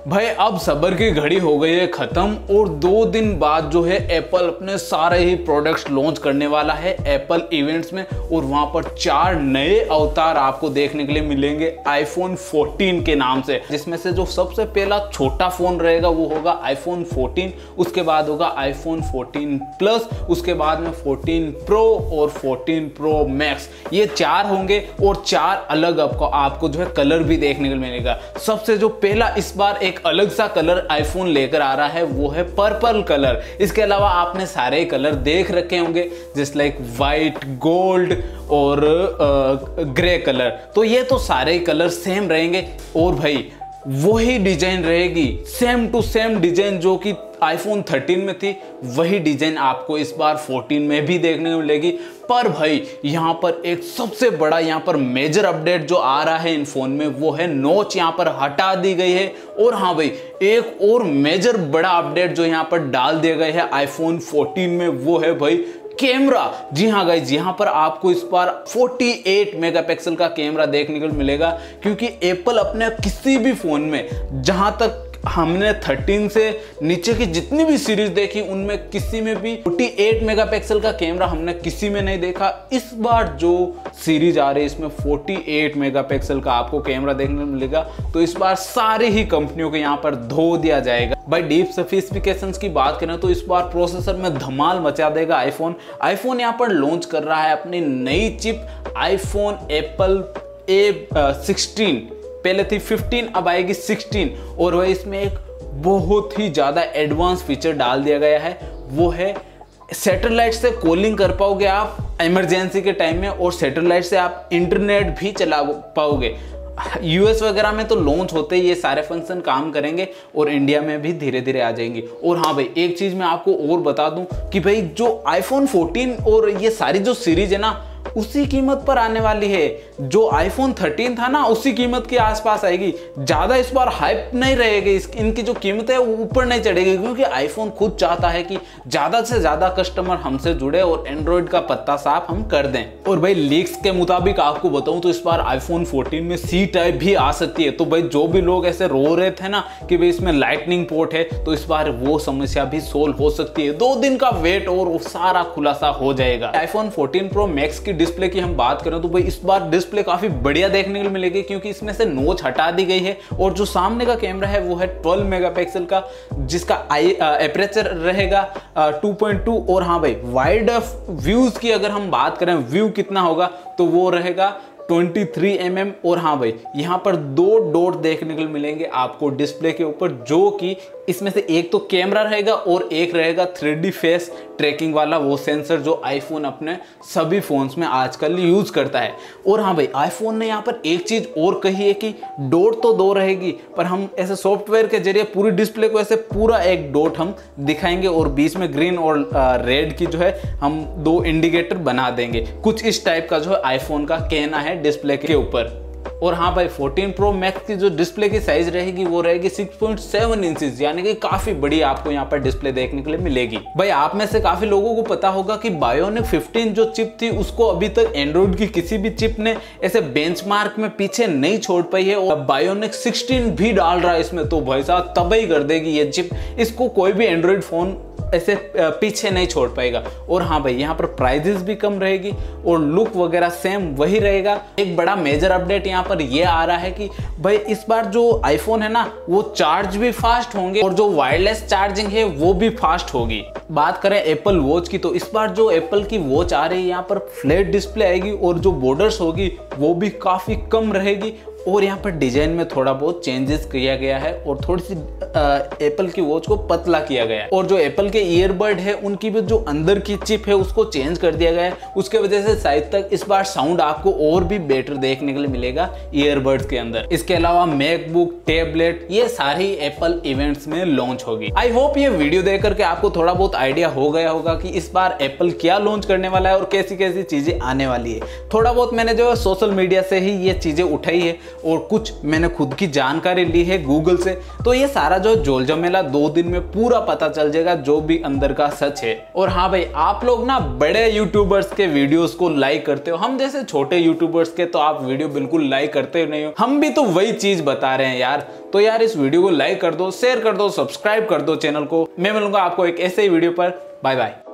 भाई अब सब्र की घड़ी हो गई है खत्म और 2 दिन बाद जो है एप्पल अपने सारे ही प्रोडक्ट्स लॉन्च करने वाला है एप्पल इवेंट्स में, और वहां पर 4 नए अवतार आपको देखने के लिए मिलेंगे आईफोन 14 के नाम से, जिसमें से जो सबसे पहला छोटा फोन रहेगा वो होगा आईफोन 14, उसके बाद होगा आईफोन 14 प्लस, उसके बाद में 14 प्रो और 14 प्रो मैक्स। ये 4 होंगे और 4 अलग आपको जो है कलर भी देखने को मिलेगा। सबसे जो पहला इस बार एक अलग सा कलर आईफोन लेकर आ रहा है वो है पर्पल कलर। इसके अलावा आपने सारे कलर देख रखे होंगे जैसे लाइक वाइट, गोल्ड और ग्रे कलर, तो ये तो सारे कलर सेम रहेंगे और भाई वही डिजाइन रहेगी, सेम टू सेम डिजाइन जो कि आईफोन 13 में थी वही डिजाइन आपको इस बार 14 में भी देखने को मिलेगी। पर भाई यहाँ पर एक सबसे बड़ा यहाँ पर मेजर अपडेट जो आ रहा है इन फोन में वो है नोच यहाँ पर हटा दी गई है। और हाँ भाई एक और मेजर बड़ा अपडेट जो यहाँ पर डाल दिया गया है आईफोन 14 में वो है भाई कैमरा। जी हाँ गाइज, यहाँ पर आपको इस बार 48 मेगापिक्सल का कैमरा देखने को मिलेगा, क्योंकि एप्पल अपने किसी भी फोन में जहां तक हमने 13 से नीचे की जितनी भी सीरीज देखी उनमें किसी में भी 48 मेगापिक्सल का कैमरा हमने किसी में नहीं देखा। इस बार जो सीरीज आ रही है इसमें 48 मेगापिक्सल का आपको कैमरा देखने को मिलेगा, तो इस बार सारी ही कंपनियों को यहाँ पर धो दिया जाएगा। भाई डीप स्पेसिफिकेशंस की बात करें तो इस बार प्रोसेसर में धमाल मचा देगा आईफोन यहाँ पर लॉन्च कर रहा है अपनी नई चिप आईफोन एप्पल A16। पहले थी 15, अब आएगी 16, और वह इसमें एक बहुत ही ज़्यादा एडवांस फीचर डाल दिया गया है, वो है सैटेलाइट से कॉलिंग कर पाओगे आप इमरजेंसी के टाइम में, और सैटेलाइट से आप इंटरनेट भी चला पाओगे। यूएस वगैरह में तो लॉन्च होते ही ये सारे फंक्शन काम करेंगे और इंडिया में भी धीरे धीरे आ जाएंगे। और हाँ भाई एक चीज़ मैं आपको और बता दूं कि भाई जो आईफोन 14 और ये सारी जो सीरीज है ना उसी कीमत पर आने वाली है, जो आईफोन 13 था ना उसी कीमत के आसपास आएगी। ज़्यादा इस बार हाइप नहीं रहेगी, इनकी जो कीमत है वो ऊपर नहीं चढ़ेगी, क्योंकि आईफोन खुद चाहता है कि ज़्यादा से ज़्यादा कस्टमर हमसे जुड़े और एंड्रॉयड का पत्ता साफ हम कर दें। और भाई लीक्स के मुताबिक आपको बताऊं तो इस बार आईफोन 14 में सी टाइप भी आ सकती है। तो भाई जो भी लोग ऐसे रो रहे थे ना कि भाई इसमें लाइटनिंग पोर्ट है, तो इस बार वो समस्या भी सोल्व हो सकती है। 2 दिन का वेट और वो सारा खुलासा हो जाएगा। आईफोन 14 प्रो मैक्स की डिस्प्ले की हम बात करें तो भाई इस बार डिस्प्ले काफी बढ़िया देखने को मिलेगी, क्योंकि इसमें से नोच हटा दी गई है और जो सामने का कैमरा है वो है 12 मेगापिक्सल का, जिसका एपरेचर रहेगा 2.2। और हाँ भाई वाइड व्यूज की अगर हम बात करें व्यू कितना होगा तो वो रहेगा 23 mm। और हाँ भाई यहाँ पर 2 डॉट देखने को मिलेंगे आपको डिस्प्ले के ऊपर, जो कि इसमें से एक तो कैमरा रहेगा और एक रहेगा 3D फेस ट्रैकिंग वाला वो सेंसर जो आईफोन अपने सभी फोन्स में आजकल यूज करता है। और हाँ भाई आईफोन ने यहाँ पर एक चीज और कही है कि डॉट तो 2 रहेगी, पर हम ऐसे सॉफ्टवेयर के जरिए पूरी डिस्प्ले को ऐसे पूरा एक डॉट हम दिखाएंगे और बीच में ग्रीन और रेड की जो है हम 2 इंडिकेटर बना देंगे। कुछ इस टाइप का जो है आईफोन का कहना है डिस्प्ले के ऊपर। और हाँ भाई 14 प्रो मैक्स की जो डिस्प्ले की साइज रहेगी वो रहेगी 6.7 इंचेस, यानी कि काफी बड़ी आपको यहाँ पर डिस्प्ले देखने के लिए मिलेगी। भाई आप में से काफी लोगों को पता होगा कि बायोनिक 15 जो चिप थी उसको अभी तक एंड्रॉइड की किसी भी चिप ने ऐसे बेंचमार्क में पीछे नहीं छोड़ पाई है, और बायोनिक 16 भी डाल रहा है इसमें, तो भाई साहब तबाही कर देगी ये चिप, इसको कोई भी एंड्रॉइड फोन ऐसे पीछे नहीं छोड़ पाएगा। और हाँ भाई यहाँ पर प्राइजेस भी कम रहेगी और लुक वगैरह सेम वही रहेगा। एक बड़ा मेजर अपडेट यहाँ पर ये आ रहा है कि भाई इस बार जो आईफोन है ना वो चार्ज भी फास्ट होंगे और जो वायरलेस चार्जिंग है वो भी फास्ट होगी। बात करें एप्पल वॉच की तो इस बार जो एप्पल की वॉच आ रही है यहाँ पर फ्लैट डिस्प्ले आएगी और जो बॉर्डर्स होगी वो भी काफी कम रहेगी, और यहाँ पर डिजाइन में थोड़ा बहुत चेंजेस किया गया है और थोड़ी सी एप्पल की वॉच को पतला किया गया है। और जो एप्पल के ईयरबड है उनकी भी जो अंदर की चिप है उसको चेंज कर दिया गया है, उसके वजह से शायद तक इस बार साउंड आपको और भी बेटर देखने के लिए मिलेगा ईयरबड्स के अंदर। इसके अलावा मैकबुक, टैबलेट ये सारी एप्पल इवेंट्स में लॉन्च होगी। आई होप ये वीडियो देख करके आपको थोड़ा बहुत आइडिया हो गया होगा कि इस बार एप्पल क्या लॉन्च करने वाला है और कैसी कैसी चीजें आने वाली है। थोड़ा बहुत मैंने जो है सोशल मीडिया से ही ये चीजें उठाई है और कुछ मैंने खुद की जानकारी ली है गूगल से। तो ये सारा जो झोल झमेला 2 दिन में पूरा पता चल जाएगा, जो भी अंदर का सच है। और हाँ भाई, आप लोग ना बड़े यूट्यूबर्स के वीडियोस को लाइक करते हो, हम जैसे छोटे यूट्यूबर्स के तो आप वीडियो बिल्कुल लाइक करते नहीं हो। हम भी तो वही चीज बता रहे हैं यार। तो यार इस वीडियो को लाइक कर दो, शेयर कर दो, सब्सक्राइब कर दो चैनल को। मैं मिलूंगा आपको एक ऐसे ही वीडियो पर। Bye bye.